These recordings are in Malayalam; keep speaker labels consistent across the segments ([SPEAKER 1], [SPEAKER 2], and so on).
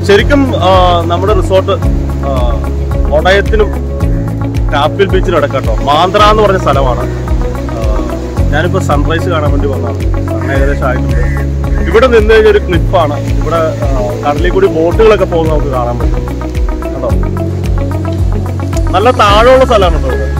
[SPEAKER 1] ശരിക്കും നമ്മുടെ റിസോർട്ട് ഒടയത്തിനും കാപ്പിൽ ബീച്ചിനും ഇടക്കാട്ടോ. മാന്ത്ര എന്ന് പറഞ്ഞ സ്ഥലമാണ്. ഞാനിപ്പോൾ സൺറൈസ് കാണാൻ വേണ്ടി വന്നതാണ്. ഏകദേശം ആയിട്ടുണ്ട്. ഇവിടെ നിന്ന് കഴിഞ്ഞാൽ ഒരു ക്ലിപ്പാണ്. ഇവിടെ കടലിൽ കൂടി ബോട്ടുകളൊക്കെ പോകുന്നത് നമുക്ക് കാണാൻ പറ്റും കേട്ടോ. നല്ല താഴമുള്ള സ്ഥലമാണ് കേട്ടോ ഇവിടെ.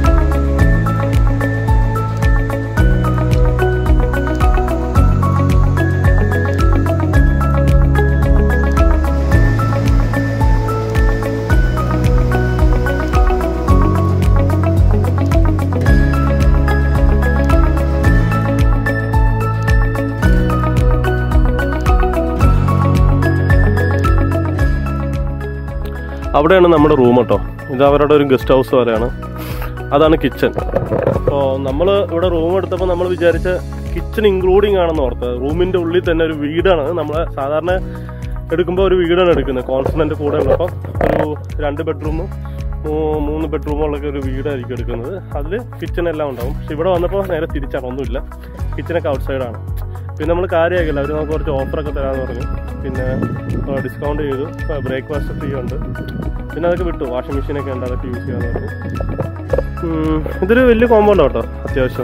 [SPEAKER 1] അവിടെയാണ് നമ്മുടെ റൂം കേട്ടോ. ഇത് അവരുടെ ഒരു ഗസ്റ്റ് ഹൗസ് പോലെയാണ്. അതാണ് കിച്ചൺ. അപ്പോൾ നമ്മൾ ഇവിടെ റൂം എടുത്തപ്പോൾ നമ്മൾ വിചാരിച്ച കിച്ചൺ ഇൻക്ലൂഡിങ് ആണെന്ന് ഓർത്തത്. റൂമിൻ്റെ ഉള്ളിൽ തന്നെ ഒരു വീടാണ്. നമ്മൾ സാധാരണ എടുക്കുമ്പോൾ ഒരു വീടാണ് എടുക്കുന്നത്. കോൺസണൻ്റ് കൂടെ ഉള്ളപ്പോൾ ഒരു 2 ബെഡ്റൂമും 3 ബെഡ്റൂമുള്ളൊക്കെ ഒരു വീടായിരിക്കും എടുക്കുന്നത്. അതിൽ കിച്ചൺ എല്ലാം ഉണ്ടാവും. പക്ഷെ ഇവിടെ വന്നപ്പോൾ നേരെ തിരിച്ചാണ്, ഒന്നുമില്ല. കിച്ചണൊക്കെ ഔട്ട് സൈഡാണ്. പിന്നെ നമ്മൾ കാര്യമാക്കില്ല, അവർ നമുക്ക് കുറച്ച് ഓഫറൊക്കെ തരാമെന്ന് പറഞ്ഞു. പിന്നെ ഡിസ്കൗണ്ട് ചെയ്തു. ബ്രേക്ക്ഫാസ്റ്റ് ഫ്രീ ഉണ്ട്. പിന്നെ അതൊക്കെ വിട്ടു. വാഷിംഗ് മെഷീനൊക്കെ ഉണ്ട്, അതൊക്കെ യൂസ് ചെയ്യാമെന്ന് പറഞ്ഞു. ഇതൊരു വലിയ കോമ്പൗണ്ട് കേട്ടോ, അത്യാവശ്യം.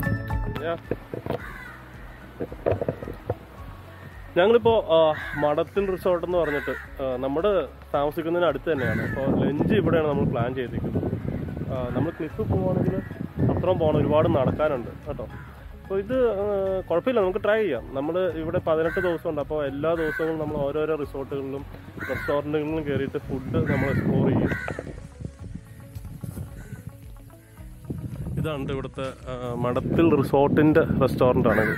[SPEAKER 1] ഞങ്ങളിപ്പോൾ മഠത്തിൽ റിസോർട്ട് എന്ന് പറഞ്ഞിട്ട് നമ്മൾ താമസിക്കുന്നതിന് അടുത്ത് തന്നെയാണ്. അപ്പോൾ ലഞ്ച് ഇവിടെയാണ് നമ്മൾ പ്ലാൻ ചെയ്തിരിക്കുന്നത്. നമ്മൾ ക്ലിഫ് പോവുകയാണെങ്കിൽ അത്രയും പോകണം, ഒരുപാട് നടക്കാനുണ്ട് കേട്ടോ. അപ്പോൾ ഇത് കുഴപ്പമില്ല, നമുക്ക് ട്രൈ ചെയ്യാം. നമ്മൾ ഇവിടെ 18 ദിവസമുണ്ട്. അപ്പോൾ എല്ലാ ദിവസവും നമ്മൾ ഓരോരോ റിസോർട്ടുകളിലും റെസ്റ്റോറൻറ്റുകളിലും കയറിയിട്ട് ഫുഡ് നമ്മൾ എക്സ്പ്ലോർ ചെയ്യും. ഇതാണ് ഇവിടുത്തെ മഠത്തിൽ റിസോർട്ടിൻ്റെ റെസ്റ്റോറൻ്റാണിത്.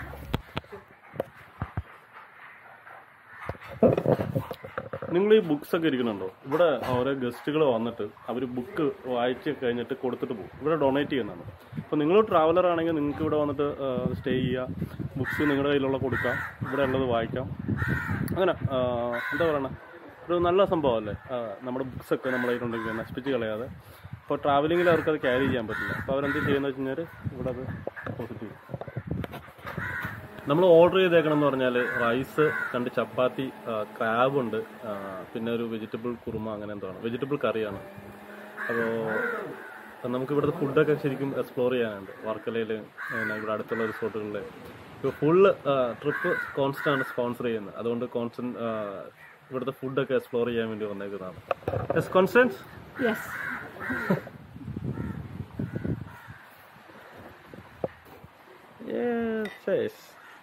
[SPEAKER 1] നിങ്ങൾ ഈ ബുക്സ് ഒക്കെ ഇരിക്കുന്നുണ്ടോ? ഇവിടെ ഓരോ ഗസ്റ്റുകൾ വന്നിട്ട് അവർ ബുക്ക് വായിച്ച് കഴിഞ്ഞിട്ട് കൊടുത്തിട്ട് പോകും. ഇവിടെ ഡൊണേറ്റ് ചെയ്യുന്നതാണ്. അപ്പോൾ നിങ്ങൾ ട്രാവലർ ആണെങ്കിൽ നിങ്ങൾക്ക് ഇവിടെ വന്നിട്ട് സ്റ്റേ ചെയ്യുക, ബുക്സ് നിങ്ങളുടെ കയ്യിലുള്ള കൊടുക്കാം, ഇവിടെ ഉള്ളത് വായിക്കാം. അങ്ങനെ എന്താ പറയണേ, ഒരു നല്ല സംഭവമല്ലേ. നമ്മുടെ ബുക്സൊക്കെ നമ്മുടെ കയ്യിലുണ്ടെങ്കിൽ നശിപ്പിച്ച് കളയാതെ. അപ്പോൾ ട്രാവലിങ്ങിൽ അവർക്കത് ക്യാരി ചെയ്യാൻ പറ്റില്ല. അപ്പോൾ അവരെന്ത് ചെയ്യുന്നത് വെച്ച് കഴിഞ്ഞാൽ ഇവിടെ അത് പോസിറ്റീവ്. നമ്മൾ ഓർഡർ ചെയ്തേക്കണമെന്ന് പറഞ്ഞാൽ റൈസ്, 2 ചപ്പാത്തി, ക്രാബുണ്ട്, പിന്നെ ഒരു വെജിറ്റബിൾ കുറുമ, അങ്ങനെ എന്തോ ആണ്, വെജിറ്റബിൾ കറിയാണ്. അപ്പോൾ നമുക്ക് ഇവിടുത്തെ ഫുഡൊക്കെ ശരിക്കും എക്സ്പ്ലോർ ചെയ്യാനുണ്ട്. വർക്കലയിൽ ഇവിടെ അടുത്തുള്ള റിസോർട്ടുകളിൽ. ഇപ്പോൾ ഫുള്ള് ട്രിപ്പ് കോൺസ്റ്റൻ്റ് സ്പോൺസർ ചെയ്യുന്നത്. അതുകൊണ്ട് ഇവിടുത്തെ ഫുഡൊക്കെ എക്സ്പ്ലോർ ചെയ്യാൻ വേണ്ടി വന്നേക്കുന്നതാണ്. Yes Constance?
[SPEAKER 2] യെസ്.
[SPEAKER 1] യെസ്.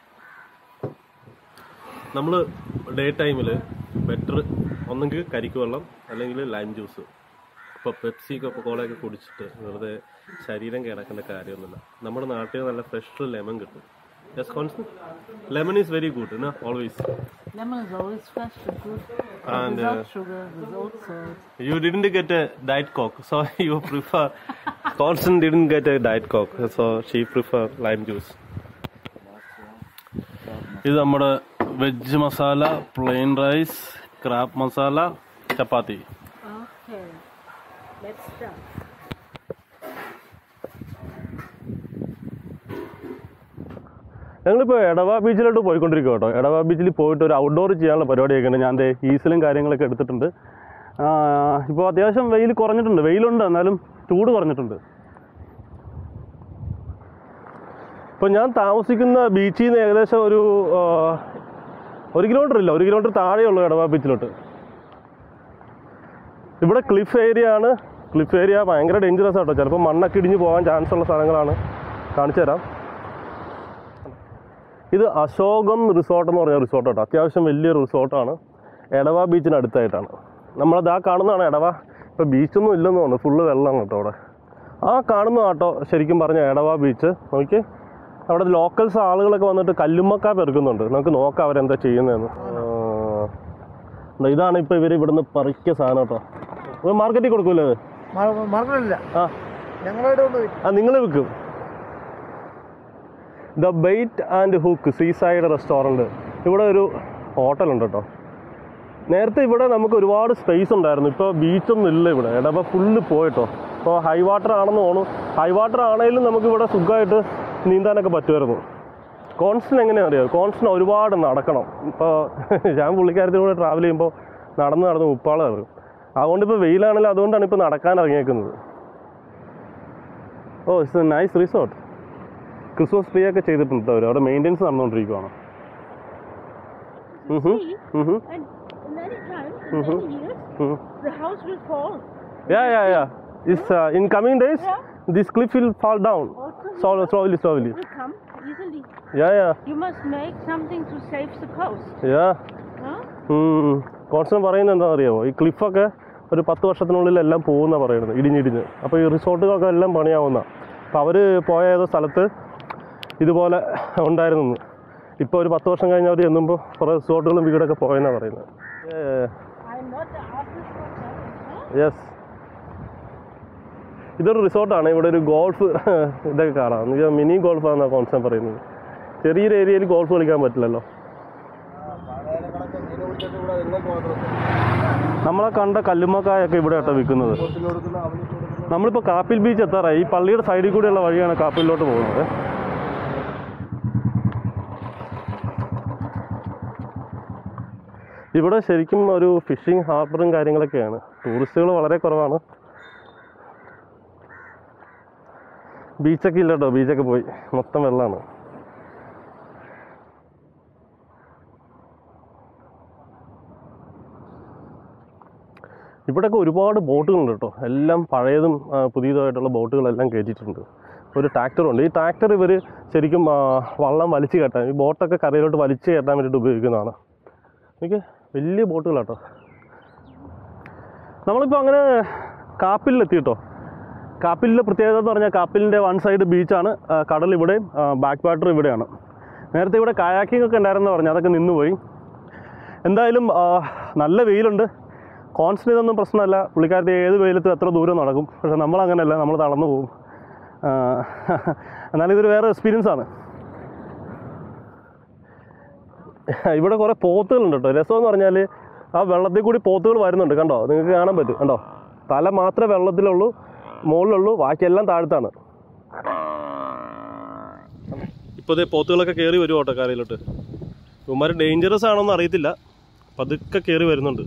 [SPEAKER 1] നമ്മൾ ഡേ ടൈമിൽ ബെറ്റർ ഒന്നെങ്കിൽ കരിക്ക് വെള്ളം അല്ലെങ്കിൽ ലൈം ജ്യൂസ്. ഇപ്പോൾ പെപ്സി കൊക്കോളയൊക്കെ കുടിച്ചിട്ട് വെറുതെ ശരീരം കിടക്കേണ്ട കാര്യമൊന്നുമില്ല. നമ്മുടെ നാട്ടിൽ നല്ല ഫ്രഷ് ലെമൺ കിട്ടും. Yes Constance? Lemon is very good, always.
[SPEAKER 2] Lemon is always fresh and good.
[SPEAKER 1] And
[SPEAKER 2] without sugar, without salt.
[SPEAKER 1] You didn't get a diet coke, so you prefer. Constant didn't get a diet coke, so she prefer lime juice. ഇത് നമ്മുടെ veg masala, plain rice, crab masala, chapati.
[SPEAKER 2] Okay, let's start.
[SPEAKER 1] ഞങ്ങളിപ്പോൾ എടവ ബീച്ചിലോട്ട് പോയിക്കൊണ്ടിരിക്കുക കേട്ടോ. എടവ ബീച്ചിൽ പോയിട്ട് ഒരു ഔട്ട്ഡോർ ചെയ്യാനുള്ള പരിപാടിയൊക്കെ ഉണ്ട്. ഞാൻ ഈസലും കാര്യങ്ങളൊക്കെ എടുത്തിട്ടുണ്ട്. ഇപ്പോൾ അത്യാവശ്യം വെയിൽ കുറഞ്ഞിട്ടുണ്ട്. വെയിലുണ്ട്, എന്നാലും ചൂട് കുറഞ്ഞിട്ടുണ്ട്. ഇപ്പോൾ ഞാൻ താമസിക്കുന്ന ബീച്ചിൽ നിന്ന് ഏകദേശം ഒരു 1 കിലോമീറ്റർ ഇല്ല, 1 കിലോമീറ്റർ താഴെയുള്ളൂ എടവ ബീച്ചിലോട്ട്. ഇവിടെ ക്ലിഫ് ഏരിയ ആണ്. ക്ലിഫ് ഏരിയ ഭയങ്കര ഡേഞ്ചറസ് ആട്ടോ. ചിലപ്പോൾ മണ്ണൊക്കെ ഇടിഞ്ഞ് പോകാൻ ചാൻസ് ഉള്ള സ്ഥലങ്ങളാണ്. കാണിച്ചു തരാം. ഇത് അശോകം റിസോർട്ട് എന്ന് പറഞ്ഞ റിസോർട്ട് കേട്ടോ. അത്യാവശ്യം വലിയ റിസോർട്ടാണ്. എടവ ബീച്ചിന് അടുത്തായിട്ടാണ്. നമ്മളത് ആ കാണുന്നതാണ് എടവ. ഇപ്പോൾ ബീച്ചൊന്നും ഇല്ലെന്ന് തോന്നുന്നു, ഫുള്ള് വെള്ളമാണ് കേട്ടോ അവിടെ. ആ കാണുന്ന കേട്ടോ ശരിക്കും പറഞ്ഞ എടവ ബീച്ച്. നോക്കി, അവിടെ ലോക്കൽസ് ആളുകളൊക്കെ വന്നിട്ട് കല്ലുമ്മക്ക പെറുക്കുന്നുണ്ട്. നമുക്ക് നോക്കാം അവരെന്താ ചെയ്യുന്നതെന്ന്. ഇതാണ് ഇപ്പോൾ ഇവർ ഇവിടുന്ന് പറിക്കിയ സാധനം കേട്ടോ. മാർക്കറ്റിൽ കൊടുക്കൂല്ലേ അത്?
[SPEAKER 2] മാർക്കറ്റില്ല.
[SPEAKER 1] നിങ്ങൾ വിൽക്കും. The bait and hook seaside restaurant. ഇവിടെ ഒരു ഹോട്ടലുണ്ട് കേട്ടോ. നേരത്തെ ഇവിടെ നമുക്ക് ഒരുപാട് സ്പേസ് ഉണ്ടായിരുന്നു. ഇപ്പോൾ ബീച്ചൊന്നും ഇല്ല ഇവിടെ. എടവ ഫുള്ള് പോയിട്ടോ. ഇപ്പോൾ ഹൈ വാട്ടർ ആണെന്ന് തോന്നുന്നു. ഹൈ വാട്ടർ ആണെങ്കിലും നമുക്കിവിടെ സുഖമായിട്ട് നീന്താനൊക്കെ പറ്റുമായിരുന്നു. കോൺസ്റ്റൻ എങ്ങനെയാ അറിയാം, കോൺസ്റ്റൻ ഒരുപാട് നടക്കണം. ഇപ്പോൾ ഞാൻ പുള്ളിക്കാരത്തിലൂടെ ട്രാവൽ ചെയ്യുമ്പോൾ നടന്ന് ഉപ്പാളെ ഇറങ്ങും. അതുകൊണ്ട് ഇപ്പോൾ വെയിലാണെങ്കിലും അതുകൊണ്ടാണ് ഇപ്പോൾ നടക്കാൻ ഇറങ്ങിയേക്കുന്നത്. Oh it's a nice resort. Christmas tree ഒക്കെ ചെയ്തിട്ടുണ്ട് അവർ. അവിടെ മെയിൻ്റെനൻസ് നടന്നുകൊണ്ടിരിക്കുകയാണ്.
[SPEAKER 2] And many times, in many years, the house will fall.
[SPEAKER 1] Yeah. It's in coming days, this cliff will fall down. Slowly.
[SPEAKER 2] It will come easily.
[SPEAKER 1] Yeah.
[SPEAKER 2] You must make something to save the coast.
[SPEAKER 1] Yeah.
[SPEAKER 2] Huh?
[SPEAKER 1] കോൺസ്റ്റൻ പറയുന്നത് എന്താണെന്ന് അറിയാമോ, ഈ ക്ലിഫൊക്കെ ഒരു 10 വർഷത്തിനുള്ളിൽ എല്ലാം പോകുന്ന പറയുന്നത്, ഇടിഞ്ഞിടിഞ്ഞ്. അപ്പോൾ ഈ റിസോർട്ടുകളൊക്കെ എല്ലാം പണിയാവുന്ന. അപ്പോൾ അവർ പോയ ഏതോ സ്ഥലത്ത് ഇതുപോലെ ഉണ്ടായിരുന്നു. ഇപ്പോൾ ഒരു 10 വർഷം കഴിഞ്ഞ് അവർ ചെന്നുമ്പോൾ കുറേ റിസോർട്ടുകളും വീടൊക്കെ പോയെന്നാണ് പറയുന്നത്.
[SPEAKER 2] I'm not the artist for that.
[SPEAKER 1] Yes, ഇതൊരു റിസോർട്ടാണ്. ഇവിടെ ഒരു ഗോൾഫ് ഇതൊക്കെ കാണാം. മിനി ഗോൾഫാണെന്നാണ് കോൺസ്റ്റൻ പറയുന്നത്. ചെറിയൊരു ഏരിയയിൽ ഗോൾഫ് കളിക്കാൻ പറ്റില്ലല്ലോ. നമ്മളെ കണ്ട കല്ലുമ്മക്കായൊക്കെ ഇവിടെ ആട്ടോ വിൽക്കുന്നത്. നമ്മളിപ്പോൾ കാപ്പിൽ ബീച്ച് എത്താറായി. ഈ പള്ളിയുടെ സൈഡിൽ കൂടെയുള്ള വഴിയാണ് കാപ്പിലോട്ട് പോകുന്നത്. ഇവിടെ ശരിക്കും ഒരു ഫിഷിംഗ് ഹാർബറും കാര്യങ്ങളൊക്കെയാണ്. ടൂറിസ്റ്റുകൾ വളരെ കുറവാണ്. ബീച്ചൊക്കെ ഇല്ല കേട്ടോ, ബീച്ചൊക്കെ പോയി, മൊത്തം വെള്ളമാണ്. ഇവിടെയൊക്കെ ഒരുപാട് ബോട്ടുകളുണ്ട് കേട്ടോ. എല്ലാം പഴയതും പുതിയതുമായിട്ടുള്ള ബോട്ടുകളെല്ലാം കയറ്റിയിട്ടുണ്ട്. ഒരു ട്രാക്ടറുണ്ട്. ഈ ട്രാക്ടർ ഇവർ ശരിക്കും വള്ളം വലിച്ചു കയറ്റാൻ, ഈ ബോട്ടൊക്കെ കരയിലോട്ട് വലിച്ചു കയറ്റാൻ വേണ്ടിയിട്ട് ഉപയോഗിക്കുന്നതാണ്. എനിക്ക് വലിയ ബോട്ടുകളാട്ടോ. നമ്മളിപ്പോൾ അങ്ങനെ കാപ്പിലെത്തി കേട്ടോ. കാപ്പിലിൻ്റെ പ്രത്യേകത എന്ന് പറഞ്ഞാൽ കാപ്പിലിൻ്റെ വൺ സൈഡ് ബീച്ചാണ്, കടൽ ഇവിടെയും ബാക്ക് വാട്ടർ ഇവിടെയാണ്. നേരത്തെ ഇവിടെ കയാക്കിംഗ് ഒക്കെ ഉണ്ടായിരുന്നു പറഞ്ഞു, അതൊക്കെ നിന്നുപോയി. എന്തായാലും നല്ല വെയിലുണ്ട്. കോൺസ്റ്റൻ ഇതൊന്നും പ്രശ്നമല്ല. പുള്ളിക്കാരത്തെ ഏത് വെയിലത്തും എത്ര ദൂരം നടക്കും. പക്ഷേ നമ്മളങ്ങനെയല്ല, നമ്മൾ തളർന്നു പോകും. എന്നാലും ഇതൊരു വേറെ എക്സ്പീരിയൻസ് ആണ്. ഇവിടെ കുറേ പോത്തുകളുണ്ട് കേട്ടോ. രസമെന്ന് പറഞ്ഞാൽ ആ വെള്ളത്തിൽ കൂടി പോത്തുകൾ വരുന്നുണ്ട്. കണ്ടോ, നിങ്ങൾക്ക് കാണാൻ പറ്റും. കണ്ടോ, തല മാത്രമേ വെള്ളത്തിലുള്ളൂ, മുകളിലുള്ളൂ, ബാക്കിയെല്ലാം താഴത്താണ്. ഇപ്പോൾ ഇതേ പോത്തുകളൊക്കെ കയറി വരും കേട്ടോ കരയിലോട്ട്. ഇവന്മാർ ഡേഞ്ചറസ് ആണോന്ന് അറിയത്തില്ല, പതുക്കെ കയറി വരുന്നുണ്ട്.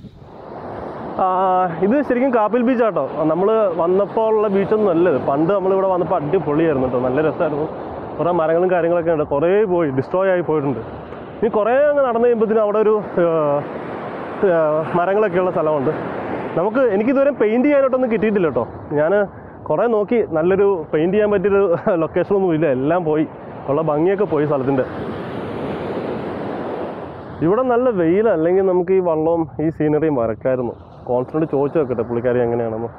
[SPEAKER 1] ഇത് ശരിക്കും കാപ്പിൽ ബീച്ചാട്ടോ. നമ്മൾ വന്നപ്പോൾ ഉള്ള ബീച്ചൊന്നും അല്ലത്. പണ്ട് നമ്മളിവിടെ വന്നപ്പോൾ അടിപൊളിയായിരുന്നു കേട്ടോ, നല്ല രസമായിരുന്നു. കുറേ മരങ്ങളും കാര്യങ്ങളൊക്കെ ഉണ്ട്, കുറേ പോയി ഡിസ്ട്രോയ് ആയി പോയിട്ടുണ്ട്. ഇനി കുറേ അങ്ങ് നടന്നു കഴിയുമ്പോഴത്തേനും അവിടെ ഒരു മരങ്ങളൊക്കെയുള്ള സ്ഥലമുണ്ട്. എനിക്കിതുവരെ പെയിൻറ്റ് ചെയ്യാനായിട്ടൊന്നും കിട്ടിയിട്ടില്ല കേട്ടോ. ഞാൻ കുറേ നോക്കി, നല്ലൊരു പെയിൻറ്റ് ചെയ്യാൻ പറ്റിയൊരു ലൊക്കേഷനൊന്നും ഇല്ല, എല്ലാം പോയി, ഉള്ള ഭംഗിയൊക്കെ പോയി സ്ഥലത്തിൻ്റെ. ഇവിടെ നല്ല വെയിൽ, അല്ലെങ്കിൽ നമുക്ക് ഈ വള്ളവും ഈ സീനറിയും വരക്കായിരുന്നു. കോൺസ്റ്റന്റ് ചോദിച്ചു നോക്കട്ടെ പുള്ളിക്കാരി എങ്ങനെയാണെന്ന്.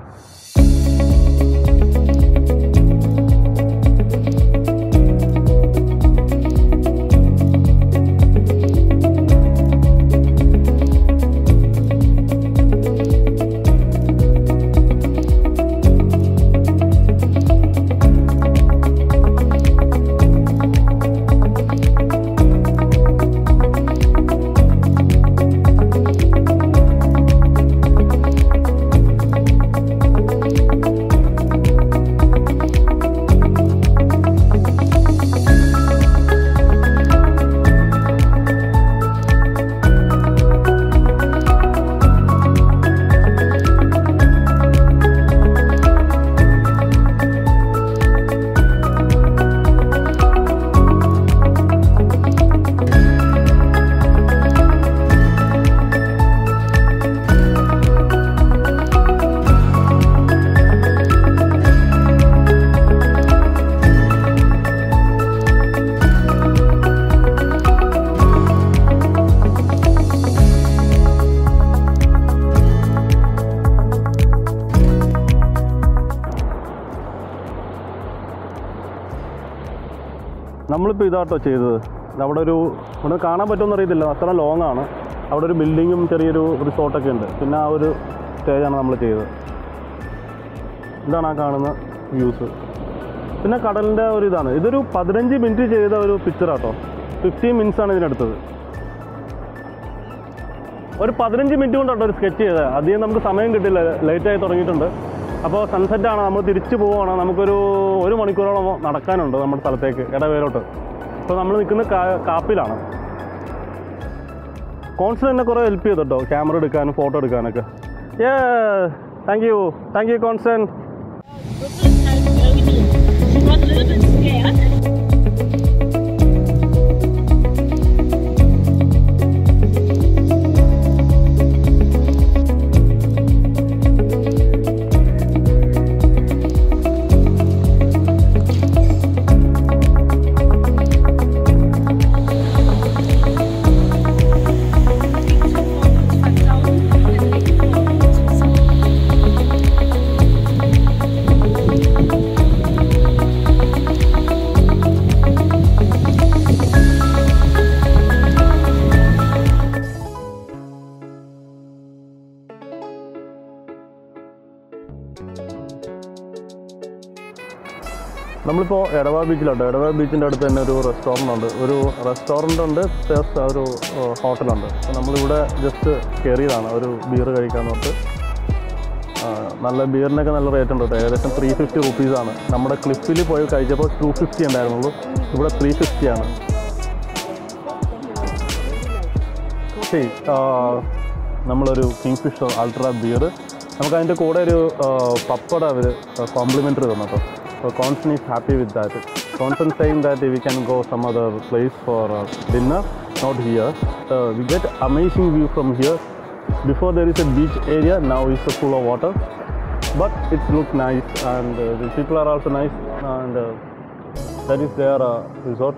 [SPEAKER 1] നമ്മളിപ്പോൾ ഇതാട്ടോ ചെയ്തത്. ഇവിടെ കാണാൻ പറ്റുമെന്ന് അറിയത്തില്ല, അത്ര ലോങ് ആണ്. അവിടെ ഒരു ബിൽഡിങ്ങും ചെറിയൊരു റിസോർട്ടൊക്കെ ഉണ്ട്. പിന്നെ ആ ഒരു സ്റ്റേജാണ് നമ്മൾ ചെയ്തത്. ഇതാണ് ആ കാണുന്ന വ്യൂസ്. പിന്നെ കടലിൻ്റെ ഒരു ഇതാണ്. ഇതൊരു 15 മിനിറ്റ് ചെയ്ത ഒരു പിക്ചറാട്ടോ. 15 മിനിറ്റ്സാണ് ഇതിനെടുത്തത്. ഒരു 15 മിനിറ്റ് കൊണ്ടാട്ടോ ഒരു സ്കെച്ച് ചെയ്തത്. അധികം നമുക്ക് സമയം കിട്ടില്ല, ലേറ്റായി തുടങ്ങിയിട്ടുണ്ട്. അപ്പോൾ സൺസെറ്റാണ്, നമ്മൾ തിരിച്ചു പോവുകയാണ്. നമുക്കൊരു 1 മണിക്കൂറോളം നടക്കാനുണ്ട് നമ്മുടെ സ്ഥലത്തേക്ക്, ഇടവേലോട്ട്. ഇപ്പോൾ നമ്മൾ നിൽക്കുന്ന കാപ്പിലാണ്. കോൺസ്റ്റന്റ് എന്നെ കുറേ ഹെൽപ്പ് ചെയ്തു കേട്ടോ, ക്യാമറ എടുക്കാനും ഫോട്ടോ എടുക്കാനൊക്കെ. Thank you Constance.
[SPEAKER 2] She was a little bit scared.
[SPEAKER 1] നമ്മളിപ്പോൾ എടവ ബീച്ചിലുണ്ട്. എടവ ബീച്ചിൻ്റെ അടുത്ത് തന്നെ ഒരു റെസ്റ്റോറൻ്റ് ഉണ്ട് പ്ലസ് ഒരു ഹോട്ടലുണ്ട്. അപ്പോൾ നമ്മളിവിടെ ജസ്റ്റ് കയറിയതാണ് ഒരു ബിയർ കഴിക്കാമെന്ന് പറഞ്ഞിട്ട്. നല്ല ബിയറിനൊക്കെ നല്ല റേറ്റ് ഉണ്ട് കേട്ടോ. ഏകദേശം 350 റുപ്പീസാണ്. നമ്മുടെ ക്ലിഫിൽ പോയി കഴിച്ചപ്പോൾ 250 ഉണ്ടായിരുന്നുള്ളൂ, ഇവിടെ 350 ആണ്. ശരി, നമ്മളൊരു കിങ് ഫിഷർ അൾട്രാ ബിയർ, നമുക്കതിൻ്റെ കൂടെ ഒരു പപ്പട അവർ കോംപ്ലിമെൻ്ററി തന്നു കേട്ടോ. So Constant is happy with that. Constant saying that we can go some other place for dinner, not here. We get amazing view from here. Before there is a beach area, now it's full of water, but it looks nice and the people are also nice, and that is their resort.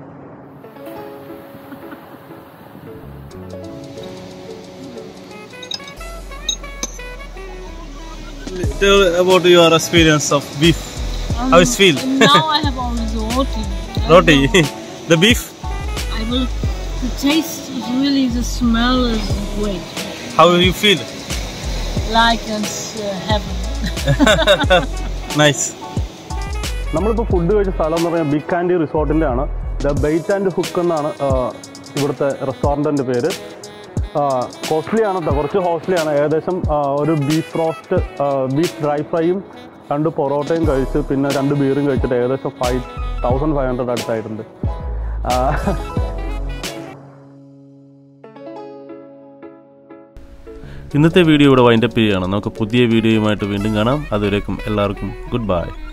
[SPEAKER 3] Tell about your experience of beef. How it feel?
[SPEAKER 2] Now I have always roti.
[SPEAKER 3] Roti. The beef?
[SPEAKER 2] I will. The taste is really, the smell is great.
[SPEAKER 3] How you feel?
[SPEAKER 2] Like it's heaven.
[SPEAKER 3] Nice.
[SPEAKER 1] നമ്മളിപ്പോൾ ഫുഡ് കഴിച്ച സ്ഥലം എന്ന് പറഞ്ഞാൽ ബിഗ് ആൻഡി റിസോർട്ടിൻ്റെ ആണ്. ദ ബൈറ്റ് ആൻഡ് ഹുക്ക് എന്നാണ് ഇവിടുത്തെ റെസ്റ്റോറൻറ്റിൻ്റെ പേര്. കോസ്റ്റ്ലിയാണ് കേട്ടോ, കുറച്ച് കോസ്റ്റ്ലിയാണ്. ഏകദേശം ഒരു ബീഫ് റോസ്റ്റ്, ബീഫ് ഡ്രൈ ഫ്രൈയും 2 പൊറോട്ടയും കഴിച്ച് പിന്നെ 2 ബീറും കഴിച്ചിട്ട് ഏകദേശം 5500 അടുത്തായിട്ടുണ്ട്.
[SPEAKER 4] ഇന്നത്തെ വീഡിയോ ഇവിടെ വൈൻഡപ്പ് ചെയ്യുകയാണ്. നമുക്ക് പുതിയ വീഡിയോയുമായിട്ട് വീണ്ടും കാണാം. അതുവരേക്കും എല്ലാവർക്കും ഗുഡ് ബൈ.